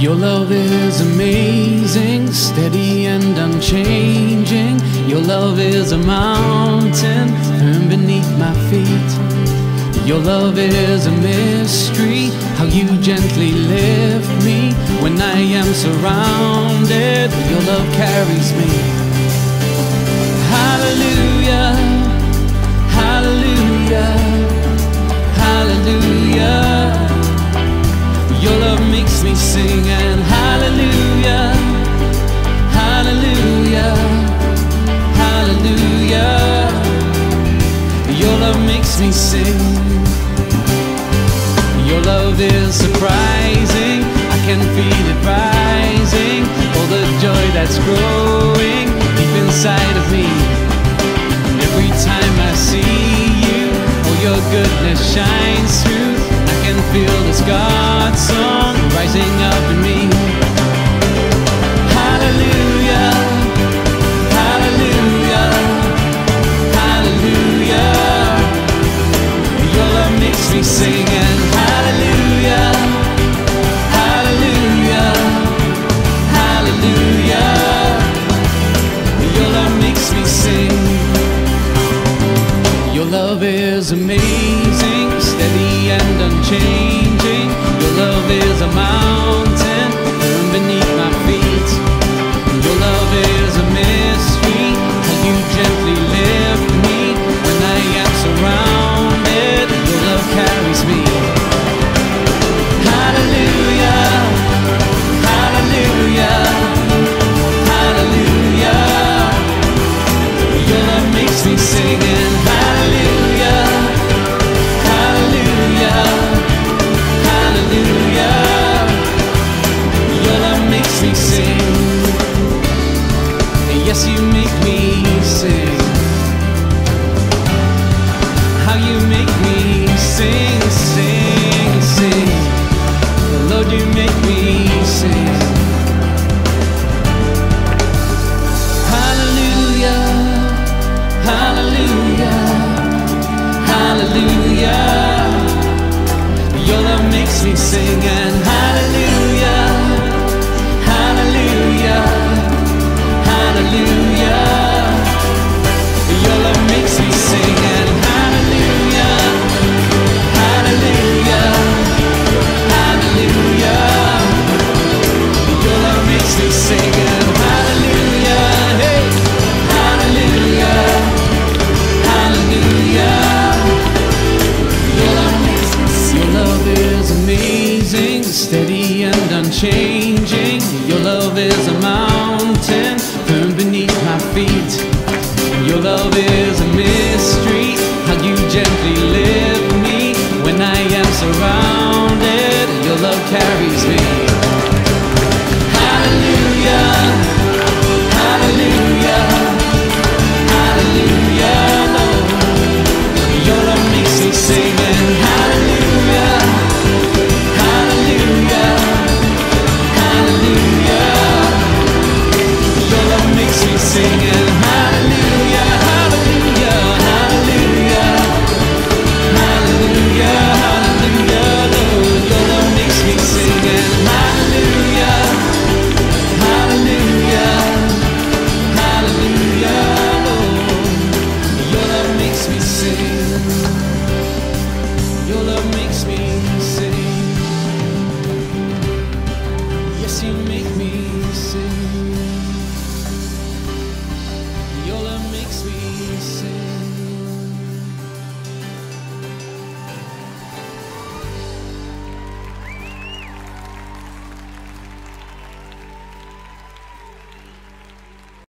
Your love is amazing, steady and unchanging. Your love is a mountain firm beneath my feet. Your love is a mystery, how you gently lift me. When I am surrounded, your love carries me. Hallelujah, hallelujah, hallelujah. Your love makes me sing, and hallelujah, hallelujah, hallelujah. Your love makes me sing. Your love is surprising, I can feel it rising. All the joy that's growing deep inside of me. And every time I see you, all your goodness shines through. I can feel this God song rising up in me. Hallelujah, hallelujah, hallelujah. Your love makes me sing, and hallelujah, hallelujah, hallelujah. Your love makes me sing. Your love is amazing, steady and unchanging. Your love is a mountain firm beneath my feet. Your love is a mystery, how you gently lift me. When I am surrounded, your love carries me. Hallelujah, hallelujah, hallelujah. Your love makes me sing, and hallelujah, hallelujah, hallelujah. Your love makes me sing. Yes, you make me sing. How you make me sing, sing, sing. Lord, you make me sing. Hallelujah, hallelujah, hallelujah. Your love makes me sing, and hallelujah, hallelujah, hallelujah. Your love makes me sing, and hallelujah, hallelujah, hallelujah. Your love makes me sing, and hallelujah, hey, hallelujah, hallelujah. Your love makes me sing. Your love is amazing, steady and unchanging. Your love is a mountain firm beneath my feet. Your love is a mystery, how you gently lift me. When I am surrounded, your love carries me. Hallelujah, hallelujah, hallelujah, Lord. Your love makes me sing, and hallelujah, hallelujah, hallelujah. Your love makes me sing, and hallelujah, hallelujah, hallelujah, hallelujah, hallelujah, Lord. Your love makes me sing, and hallelujah, hallelujah, hallelujah, Lord. Your love makes me sing. Your love makes me sing. Yes, you make